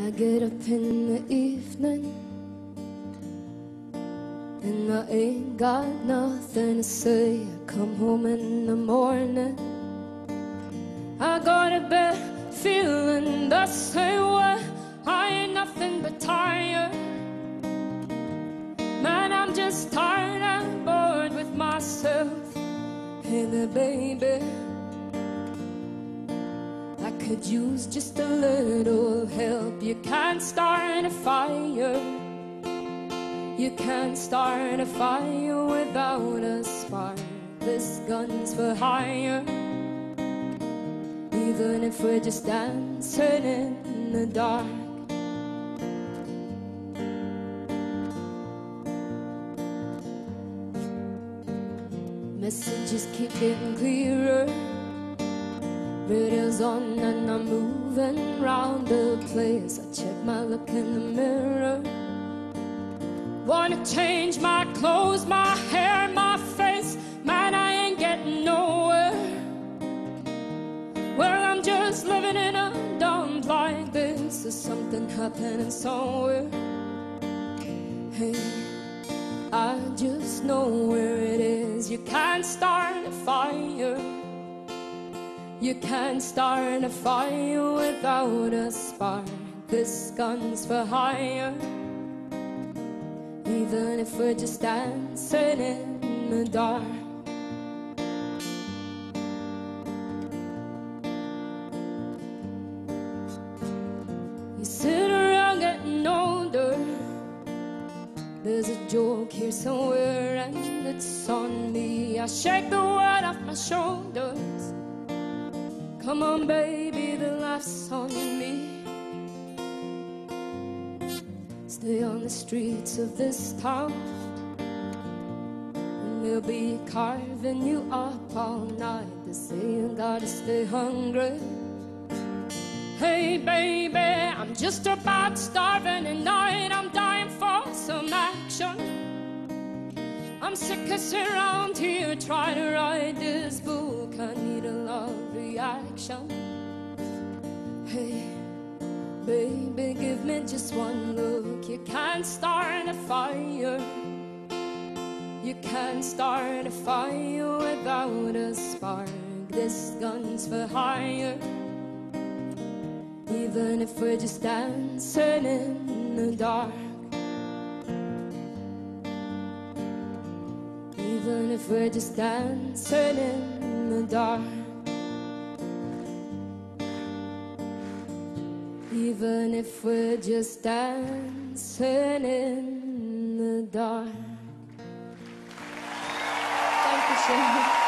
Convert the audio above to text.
I get up in the evening and I ain't got nothing to say. I come home in the morning, I go to bed feeling the same way. I ain't nothing but tired. Man, I'm just tired and bored with myself. Hey there, baby, I could use just a little help. You can't start a fire. You can't start a fire without a spark. This gun's for hire. Even if we're just dancing in the dark. Messages keep getting clearer. Radio's on and I'm moving round the place. I check my look in the mirror. Wanna change my clothes, my hair, my face. Man, I ain't getting nowhere. Well, I'm just living in a dump like this. There's something happening somewhere. Hey, I just know where it is. You can't start a fire. You can't start a fire without a spark. This gun's for hire. Even if we're just dancing in the dark. You sit around getting older. There's a joke here somewhere and it's on me. I shake the weight off my shoulders. Come on, baby, the laugh's on me. Stay on the streets of this town and they'll be carving you up all night. They say you gotta stay hungry. Hey, baby, I'm just about starving tonight. I'm dying for some action. I'm sick of sitting around here trying to write this book. I need a love reaction. Hey, baby, give me just one look. You can't start a fire. You can't start a fire without a spark. This gun's for hire. Even if we're just dancing in the dark. Even if we're just dancing in the dark. Even if we're just dancing in the dark. Dankeschön.